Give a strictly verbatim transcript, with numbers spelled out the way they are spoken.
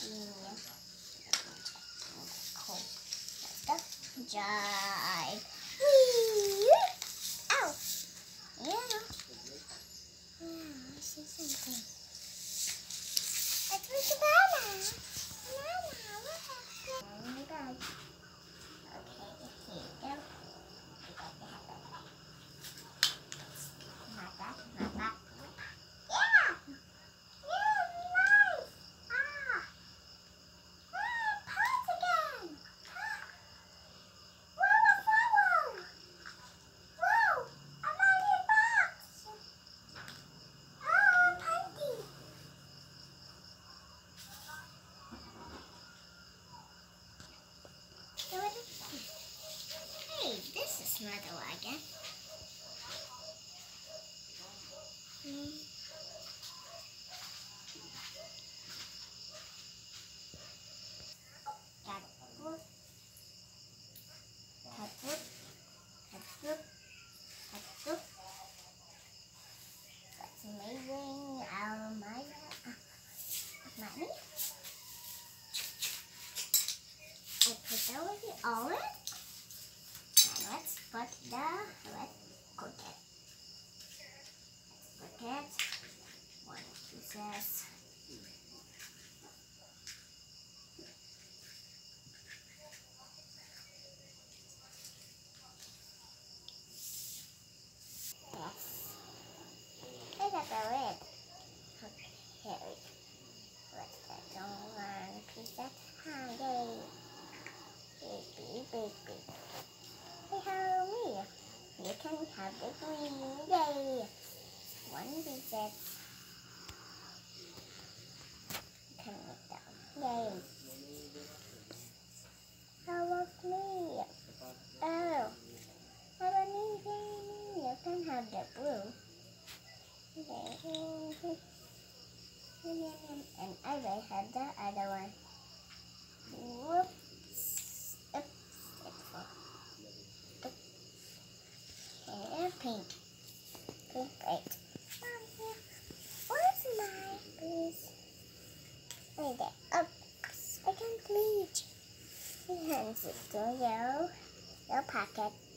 Cool. Let's go. Jive. Ow. Yeah. Yeah, I see something. It's with the banana. Banana, what happened? Oh my God. Okay, here you go. Not that, not that. Yeah! Yeah, nice! Ah! Ah, pause again! Ah! Whoa, whoa, whoa! Whoa! A money box! Oh, punty! Hey, this is not a wagon. Mm. Got book, got book, got book, got book. That's amazing. Oh my God. Mommy? I put that with the oven. And let's put the, let's cook it. Let's cook it. One pieces. Yes. Look at the lid. Okay, here we go. Let's put on one piece at a time. Yay. Big, big, big, big. Hey, hurry. You can have the green. Yay. One piece at you can make that. Yay. How about me? Oh. How about me, Jamie? You can have the blue. Okay. And I will have the other one. Whoops. Oops. It's for and pink. Pink, right. Mom, here. Where's my please? Right there. Oops. I can't reach. He hands it to you. Your pocket.